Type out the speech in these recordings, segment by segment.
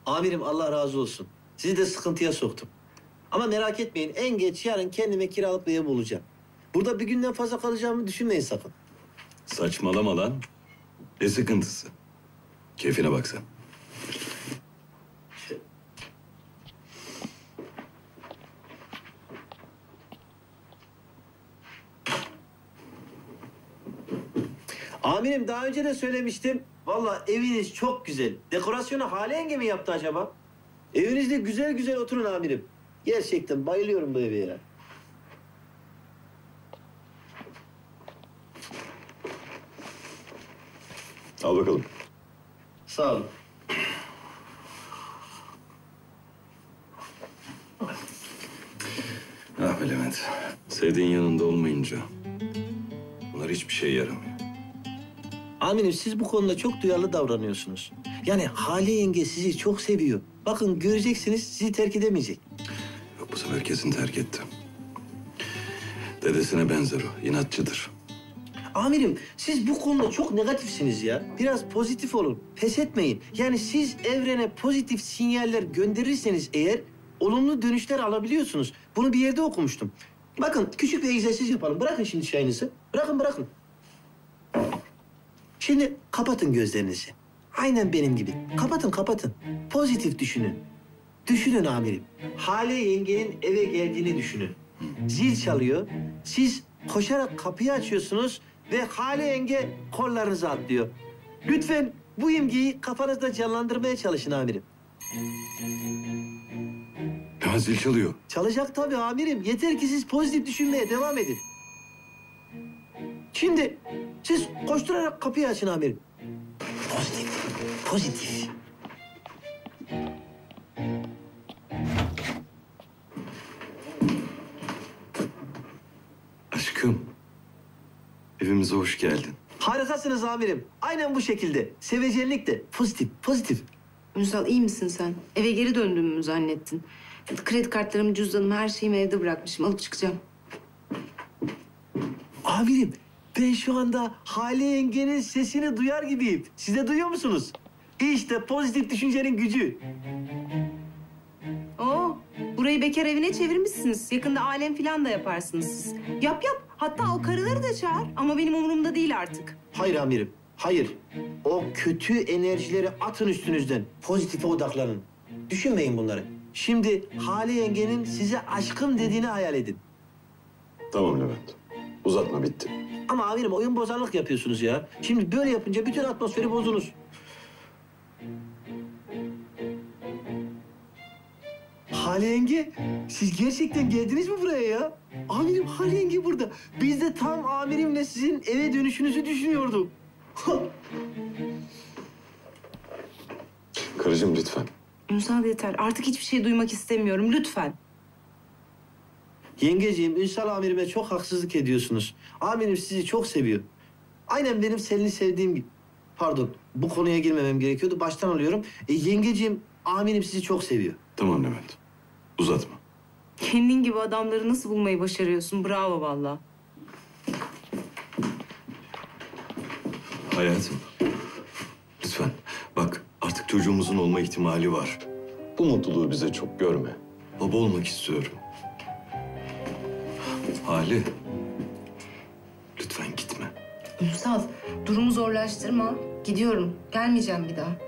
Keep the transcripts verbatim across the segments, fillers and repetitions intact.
Amirim Allah razı olsun. Sizi de sıkıntıya soktum. Ama merak etmeyin, en geç yarın kendime kiralık bir ev bulacağım. Burada bir günden fazla kalacağımı düşünmeyin sakın. Saçmalama lan. Ne sıkıntısı? Keyfine bak sen. Amirim daha önce de söylemiştim. Vallahi eviniz çok güzel. Dekorasyonu Hale yenge mi yaptı acaba? Evinizde güzel güzel oturun amirim. Gerçekten bayılıyorum bu eve ya. Al bakalım. Sağ olun. Ah be Levent. Sevdiğin yanında olmayınca bunlar hiçbir şey yaramıyor. Amirim siz bu konuda çok duyarlı davranıyorsunuz. Yani Hale yenge sizi çok seviyor. Bakın göreceksiniz sizi terk edemeyecek. Yok bu sefer kesin terk etti. Dedesine benzer o. İnatçıdır. Amirim siz bu konuda çok negatifsiniz ya. Biraz pozitif olun. Pes etmeyin. Yani siz evrene pozitif sinyaller gönderirseniz eğer olumlu dönüşler alabiliyorsunuz. Bunu bir yerde okumuştum. Bakın küçük bir egzersiz yapalım. Bırakın şimdi çayınızı. Bırakın bırakın. Şimdi kapatın gözlerinizi. Aynen benim gibi. Kapatın kapatın. Pozitif düşünün. Düşünün amirim. Hale yengenin eve geldiğini düşünün. Zil çalıyor. Siz koşarak kapıyı açıyorsunuz ve Hale yenge kollarınıza atlıyor. Lütfen bu imgeyi kafanızda canlandırmaya çalışın amirim. Ya zil çalıyor. Çalacak tabii amirim. Yeter ki siz pozitif düşünmeye devam edin. Şimdi siz koşturarak kapıyı açın amirim. Pozitif, pozitif. Aşkım. Evimize hoş geldin. Harikasınız amirim. Aynen bu şekilde. Sevecenlik de pozitif, pozitif. Ünsal iyi misin sen? Eve geri döndüğümü mü zannettin? Kredi kartlarımı, cüzdanımı, her şeyimi evde bırakmışım. Alıp çıkacağım. Amirim ben şu anda Hale yengenin sesini duyar gibiyim. Siz de duyuyor musunuz? İşte pozitif düşüncenin gücü. Oo, burayı bekar evine çevirmişsiniz. Yakında alem falan da yaparsınız siz. Yap yap. Hatta o karıları da çağır. Ama benim umurumda değil artık. Hayır amirim, hayır. O kötü enerjileri atın üstünüzden. Pozitife odaklanın. Düşünmeyin bunları. Şimdi Hale yengenin size aşkım dediğini hayal edin. Tamam Levent. Uzatma bitti. Ama amirim oyun bozanlık yapıyorsunuz ya. Şimdi böyle yapınca bütün atmosferi bozdunuz. Hale yenge, siz gerçekten geldiniz mi buraya ya? Amirim Hale yenge burada. Biz de tam amirimle sizin eve dönüşünüzü düşünüyorduk. Karıcığım lütfen. Ünsal yeter. Artık hiçbir şey duymak istemiyorum. Lütfen. Yengeciğim, Ünsal amirime çok haksızlık ediyorsunuz. Amirim sizi çok seviyor. Aynen benim Selin'i sevdiğim gibi. Pardon, bu konuya girmemem gerekiyordu. Baştan alıyorum. E, yengeciğim, amirim sizi çok seviyor. Tamam Levent. Uzatma. Kendin gibi adamları nasıl bulmayı başarıyorsun? Bravo vallahi. Hayatım. Lütfen. Bak artık çocuğumuzun olma ihtimali var. Bu mutluluğu bize çok görme. Baba olmak istiyorum. Hale. Lütfen gitme. Ünsal, durumu zorlaştırma. Gidiyorum. Gelmeyeceğim bir daha.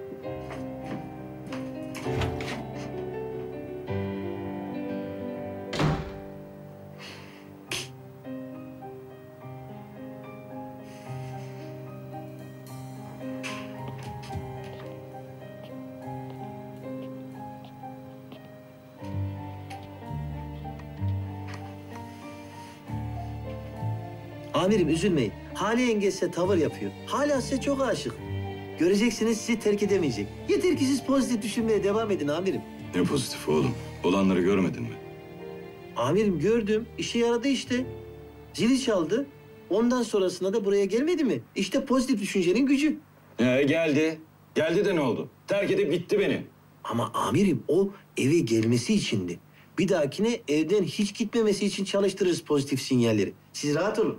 Amirim üzülmeyin. Hale yenge size tavır yapıyor. Hala size çok aşık. Göreceksiniz sizi terk edemeyecek. Yeter ki siz pozitif düşünmeye devam edin amirim. Ne pozitif oğlum. Olanları görmedin mi? Amirim gördüm. İşe yaradı işte. Zili çaldı. Ondan sonrasında da buraya gelmedi mi? İşte pozitif düşüncenin gücü. Ee, geldi. Geldi de ne oldu? Terk edip gitti beni. Ama amirim o eve gelmesi içindi. Bir dahakine evden hiç gitmemesi için çalıştırırız pozitif sinyalleri. Siz rahat olun.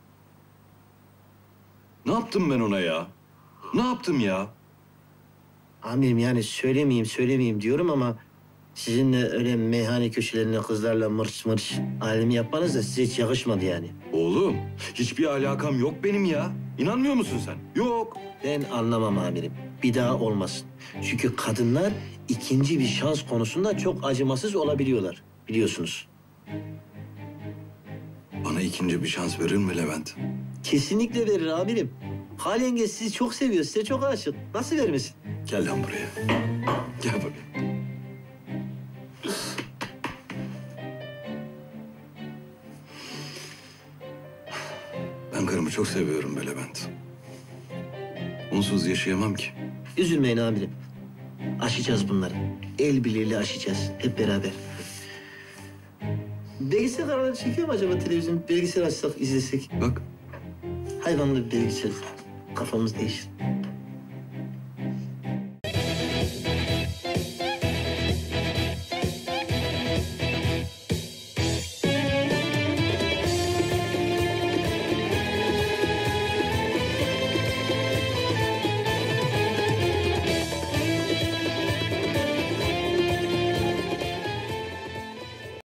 Ne yaptım ben ona ya? Ne yaptım ya? Amirim yani söylemeyeyim söylemeyeyim diyorum ama... Sizinle öyle meyhane köşelerine kızlarla mırç mırç alemi yapmanız da size hiç yakışmadı yani. Oğlum, hiçbir alakam yok benim ya. İnanmıyor musun sen? Yok. Ben anlamam amirim. Bir daha olmasın. Çünkü kadınlar ikinci bir şans konusunda çok acımasız olabiliyorlar. Biliyorsunuz. Bana ikinci bir şans verir mi Levent? Kesinlikle verir amirim. Hal yenge sizi çok seviyor, size çok aşık. Nasıl vermesin? Gel lan buraya. Gel buraya. Ben karımı çok seviyorum be Levent. Onsuz yaşayamam ki. Üzülmeyin amirim. Aşacağız bunları. El birliğiyle aşacağız. Hep beraber. Belgesel kanalı çekiyor mu acaba televizyon? Belgesel açsak, izlesek. Bak, Hayvanlı bir belgesel. Kafamız değişir.